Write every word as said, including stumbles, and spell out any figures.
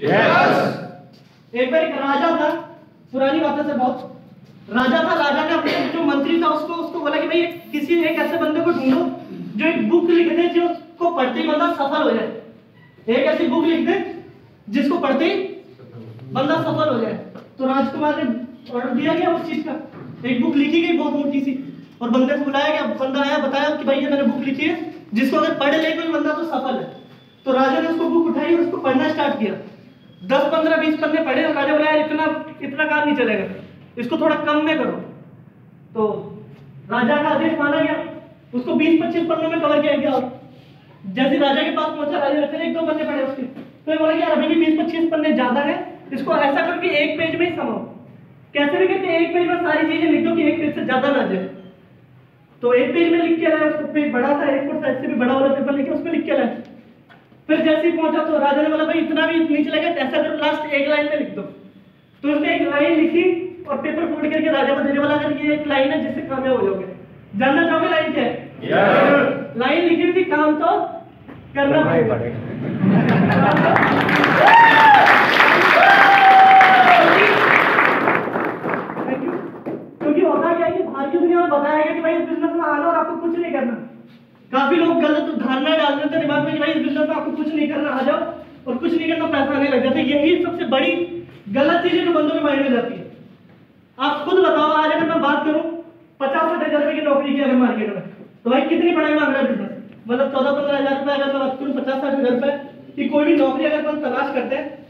एक बार एक राजा था, पुरानी बातों से बहुत राजा था। राजा ने अपने जो मंत्री था उसको उसको बोला कि भाई किसी एक ऐसे बंदे को ढूंढो जो एक बुक लिख दे जिसको पढ़ते ही बंदा सफल हो जाए। एक ऐसी बुक लिख दे जिसको पढ़ते ही बंदा सफल हो जाए। तो राजकुमार ने ऑर्डर दिया गया उस चीज का, एक बुक लिखी गई बहुत मोटी सी, और बंदे को बुलाया गया। बंदा आया, बताया कि भाई ये मैंने बुक लिखी है जिसको अगर पढ़ ले कोई बंदा तो सफल है। तो राजा ने उसको बुक उठाई और उसको पढ़ना स्टार्ट किया। दस पंद्रह बीस पन्ने पढ़े और राजा बोला यार इतना इतना काम नहीं चलेगा, इसको थोड़ा कम में करो। तो राजा का आदेश माना गया, उसको बीस पच्चीस पन्नों में कवर किया गया। जैसे राजा के पास पहुंचा, राजा ने एक दो पन्ने पढ़े उसके, तो बोला यार अभी भी बीस पच्चीस पन्ने ज्यादा है, इसको ऐसा करो कि एक पेज में ही समाओ। कैसे भी कहते एक पेज में सारी चीजें लिख दो कि एक पेज से ज्यादा ना जाए। तो एक पेज में लिख के लाया, उसको पेज बड़ा था, एक फुट साइज से भी बड़ा वाला पेपर लेके उसमें लिख के लाया। फिर जैसे ही पहुंचा तो राजा ने बोला भाई इतना भी नीचे लगा, ऐसा करो लास्ट एक लाइन में लिख दो। तो उसने एक लाइन लिखी और पेपर फोड़ करके राजा को देने वाला, अगर ये एक लाइन है जिससे कामयाब हो जाओगे। जानना चाहोगे लाइन क्या है? yes. लाइन लिखी हुई थी काम तो करना पड़ेगा। क्योंकि होता क्या है कि बाहर की दुनिया में बताया गया कि भाई इस बिजनेस में आना और आपको कुछ नहीं करना। काफी लोग गलत धारणा डाल देते हैं दिमाग में कि भाई इस बिजनेस में आपको कुछ नहीं करना, आ जाओ और कुछ नहीं करना, पैसा आने लग जाता है। यही सबसे बड़ी गलत चीज है जो बंदों के माइंड में जाती है। आप खुद बताओ, आज अगर मैं बात करूं पचास साठ हजार रुपए की नौकरी की अगर मार्केट में, तो भाई कितनी पढ़ाई मांग रहा है बिजनेस? मतलब चौदह पंद्रह हजार रुपए अगर मैं बात करूं, पचास साठ हजार रुपए की कोई भी नौकरी अगर हम तलाश करते हैं